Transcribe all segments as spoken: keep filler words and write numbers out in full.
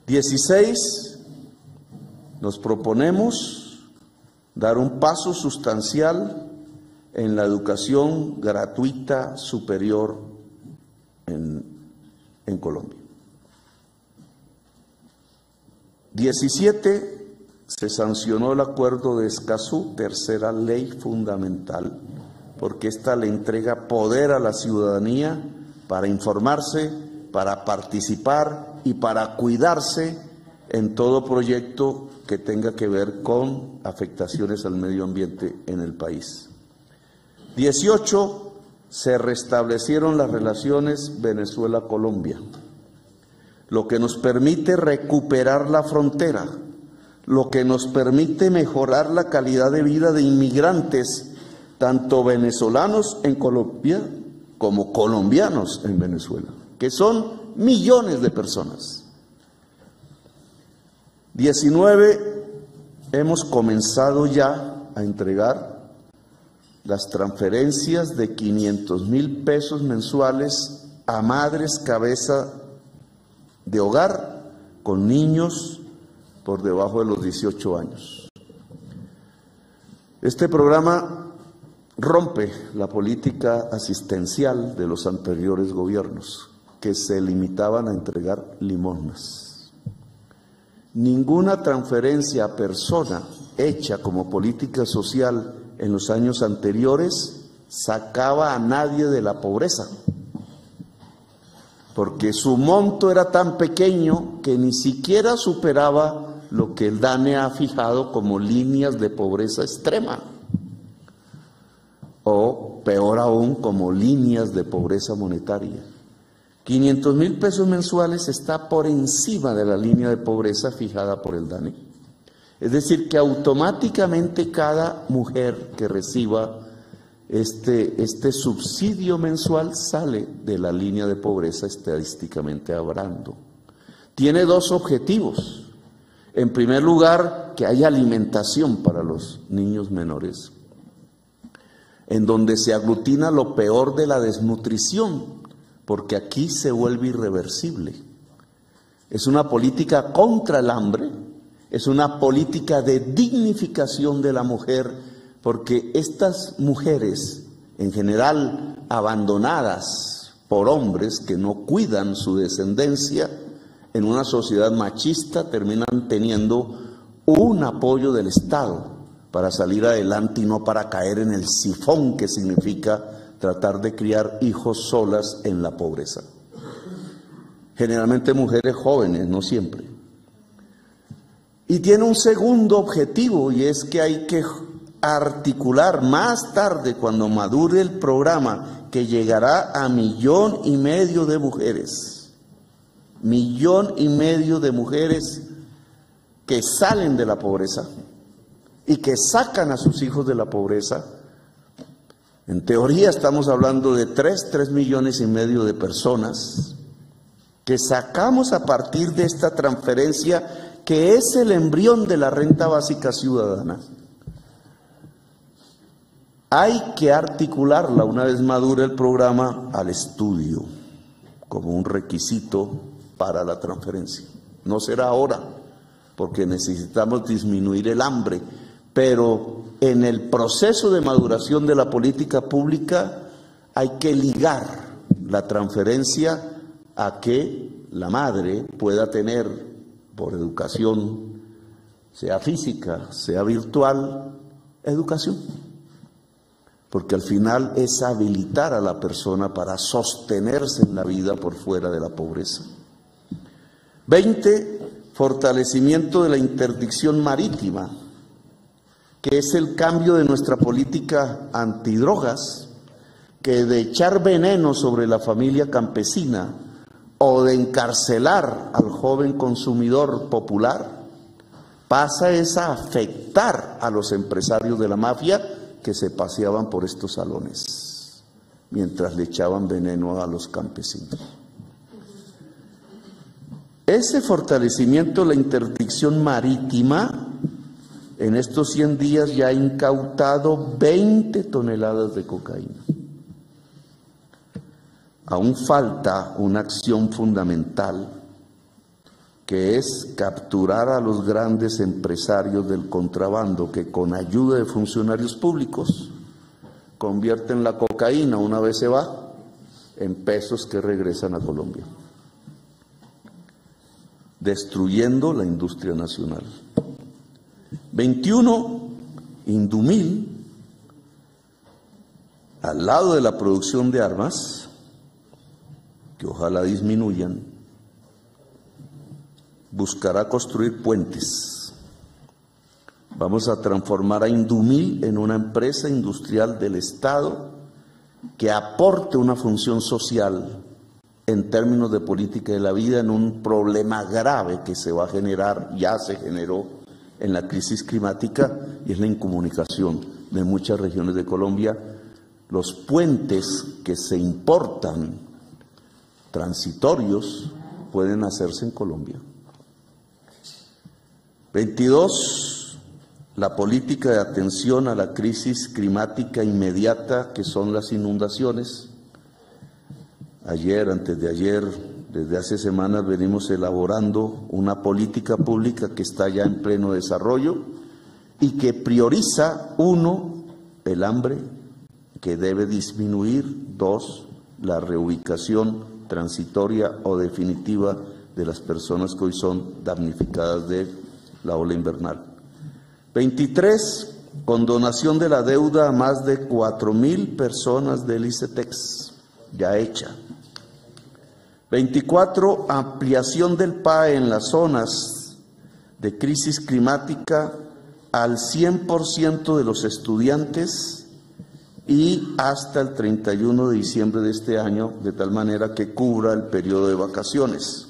dieciséis, nos proponemos dar un paso sustancial en la educación gratuita superior en, en Colombia. diecisiete, se sancionó el acuerdo de Escazú, tercera ley fundamental, porque esta le entrega poder a la ciudadanía para informarse, para participar y para cuidarse en todo proyecto que tenga que ver con afectaciones al medio ambiente en el país. dieciocho, se restablecieron las relaciones Venezuela-Colombia, lo que nos permite recuperar la frontera, lo que nos permite mejorar la calidad de vida de inmigrantes, tanto venezolanos en Colombia como colombianos en Venezuela, que son millones de personas. diecinueve, hemos comenzado ya a entregar las transferencias de quinientos mil pesos mensuales a madres cabeza de hogar con niños por debajo de los dieciocho años. Este programa rompe la política asistencial de los anteriores gobiernos, que se limitaban a entregar limosnas. Ninguna transferencia a persona hecha como política social en los años anteriores sacaba a nadie de la pobreza, porque su monto era tan pequeño que ni siquiera superaba lo que el DANE ha fijado como líneas de pobreza extrema, o peor aún, como líneas de pobreza monetaria. quinientos mil pesos mensuales está por encima de la línea de pobreza fijada por el DANE. Es decir, que automáticamente cada mujer que reciba este, este subsidio mensual sale de la línea de pobreza estadísticamente hablando. Tiene dos objetivos. En primer lugar, que haya alimentación para los niños menores, en donde se aglutina lo peor de la desnutrición, porque aquí se vuelve irreversible. Es una política contra el hambre, es una política de dignificación de la mujer, porque estas mujeres, en general abandonadas por hombres que no cuidan su descendencia, en una sociedad machista terminan teniendo un apoyo del Estado para salir adelante y no para caer en el sifón que significa tratar de criar hijos solas en la pobreza. Generalmente mujeres jóvenes, no siempre. Y tiene un segundo objetivo, y es que hay que articular más tarde, cuando madure el programa, que llegará a millón y medio de mujeres, millón y medio de mujeres que salen de la pobreza y que sacan a sus hijos de la pobreza. En teoría estamos hablando de tres, tres millones y medio de personas que sacamos a partir de esta transferencia, que es el embrión de la renta básica ciudadana. Hay que articularla una vez madure el programa al estudio como un requisito para la transferencia. No será ahora, porque necesitamos disminuir el hambre, pero en el proceso de maduración de la política pública hay que ligar la transferencia a que la madre pueda tener, por educación, sea física, sea virtual, educación. Porque al final es habilitar a la persona para sostenerse en la vida por fuera de la pobreza. veinte. Fortalecimiento de la interdicción marítima, que es el cambio de nuestra política antidrogas, que de echar veneno sobre la familia campesina o de encarcelar al joven consumidor popular, pasa es a afectar a los empresarios de la mafia que se paseaban por estos salones mientras le echaban veneno a los campesinos. Ese fortalecimiento de la interdicción marítima, en estos cien días ya ha incautado veinte toneladas de cocaína. Aún falta una acción fundamental que es capturar a los grandes empresarios del contrabando que con ayuda de funcionarios públicos convierten la cocaína, una vez se va, en pesos que regresan a Colombia, destruyendo la industria nacional. veintiuno, Indumil, al lado de la producción de armas, que ojalá disminuyan, buscará construir puentes. Vamos a transformar a Indumil en una empresa industrial del Estado que aporte una función social en términos de política de la vida en un problema grave que se va a generar, ya se generó en la crisis climática, y es la incomunicación de muchas regiones de Colombia. Los puentes que se importan transitorios pueden hacerse en Colombia. veintidós. La política de atención a la crisis climática inmediata que son las inundaciones. Ayer, antes de ayer, desde hace semanas venimos elaborando una política pública que está ya en pleno desarrollo y que prioriza, uno, el hambre, que debe disminuir; dos, la reubicación transitoria o definitiva de las personas que hoy son damnificadas de la ola invernal. veintitrés, condonación de la deuda a más de cuatro mil personas del ICETEX, ya hecha. veinticuatro, ampliación del P A E en las zonas de crisis climática al cien por ciento de los estudiantes y hasta el treinta y uno de diciembre de este año, de tal manera que cubra el periodo de vacaciones.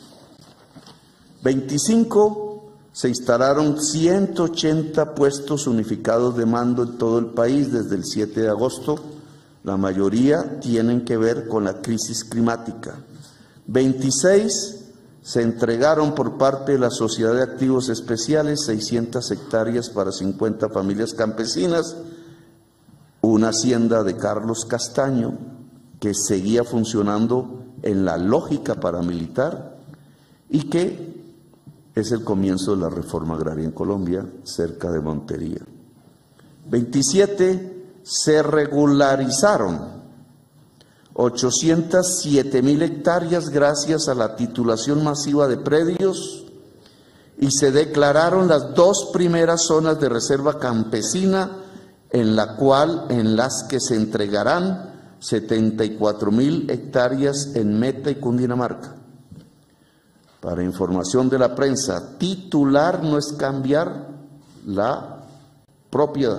veinticinco, se instalaron ciento ochenta puestos unificados de mando en todo el país desde el siete de agosto. La mayoría tienen que ver con la crisis climática. veintiséis, se entregaron por parte de la Sociedad de Activos Especiales seiscientas hectáreas para cincuenta familias campesinas, una hacienda de Carlos Castaño que seguía funcionando en la lógica paramilitar y que es el comienzo de la reforma agraria en Colombia, cerca de Montería. veintisiete, se regularizaron ochocientas siete mil hectáreas gracias a la titulación masiva de predios y se declararon las dos primeras zonas de reserva campesina en la cual, en las que se entregarán setenta y cuatro mil hectáreas en Meta y Cundinamarca. Para información de la prensa, titular no es cambiar la propiedad,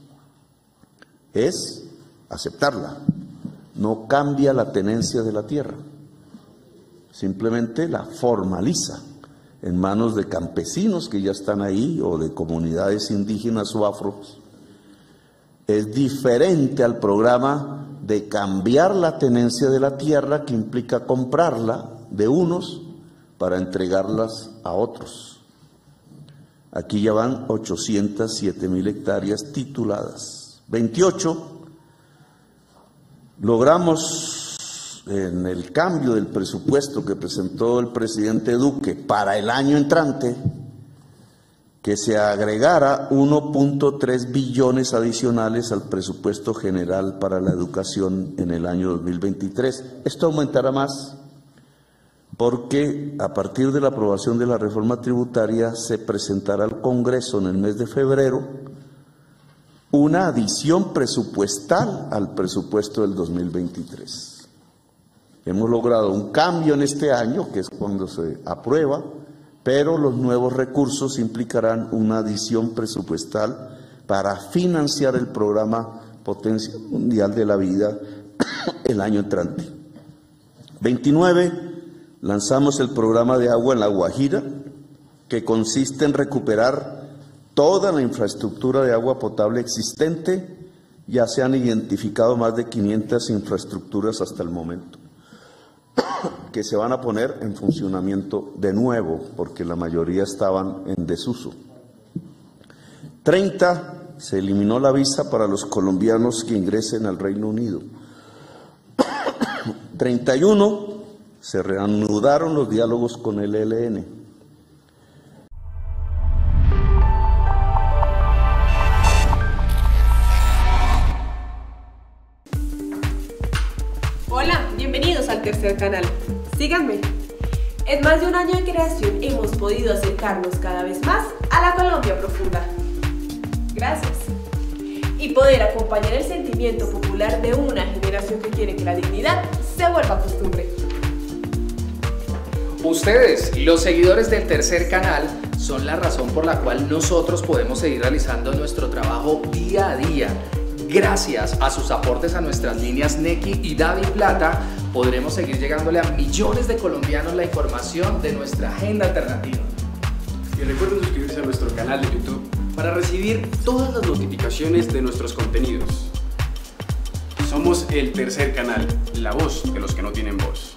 es aceptarla. No cambia la tenencia de la tierra, simplemente la formaliza en manos de campesinos que ya están ahí o de comunidades indígenas o afros. Es diferente al programa de cambiar la tenencia de la tierra, que implica comprarla de unos para entregarlas a otros. Aquí ya van ochocientas siete mil hectáreas tituladas. veintiocho, logramos en el cambio del presupuesto que presentó el presidente Duque para el año entrante que se agregara uno punto tres billones adicionales al presupuesto general para la educación en el año dos mil veintitrés. Esto aumentará más, porque a partir de la aprobación de la reforma tributaria se presentará al Congreso en el mes de febrero una adición presupuestal al presupuesto del dos mil veintitrés. Hemos logrado un cambio en este año, que es cuando se aprueba, pero los nuevos recursos implicarán una adición presupuestal para financiar el programa Potencia Mundial de la Vida el año entrante. veintinueve. Lanzamos el programa de agua en La Guajira, que consiste en recuperar toda la infraestructura de agua potable existente. Ya se han identificado más de quinientas infraestructuras hasta el momento, que se van a poner en funcionamiento de nuevo, porque la mayoría estaban en desuso. treinta. Se eliminó la visa para los colombianos que ingresen al Reino Unido. treinta y uno. Se reanudaron los diálogos con el E L N. Hola, bienvenidos al Tercer Canal. Síganme. En más de un año de creación hemos podido acercarnos cada vez más a la Colombia profunda. Gracias. Y poder acompañar el sentimiento popular de una generación que quiere que la dignidad se vuelva costumbre. Ustedes, los seguidores del Tercer Canal, son la razón por la cual nosotros podemos seguir realizando nuestro trabajo día a día. Gracias a sus aportes a nuestras líneas Nequi y DaviPlata, podremos seguir llegándole a millones de colombianos la información de nuestra agenda alternativa. Y recuerden suscribirse a nuestro canal de YouTube para recibir todas las notificaciones de nuestros contenidos. Somos el Tercer Canal, la voz de los que no tienen voz.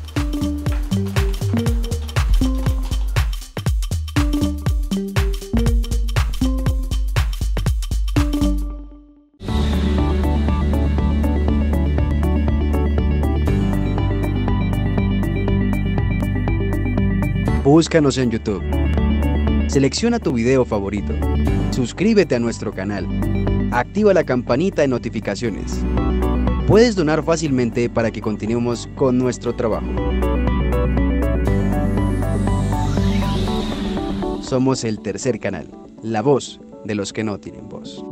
Búscanos en YouTube. Selecciona tu video favorito. Suscríbete a nuestro canal. Activa la campanita de notificaciones. Puedes donar fácilmente para que continuemos con nuestro trabajo. Somos el Tercer Canal, la voz de los que no tienen voz.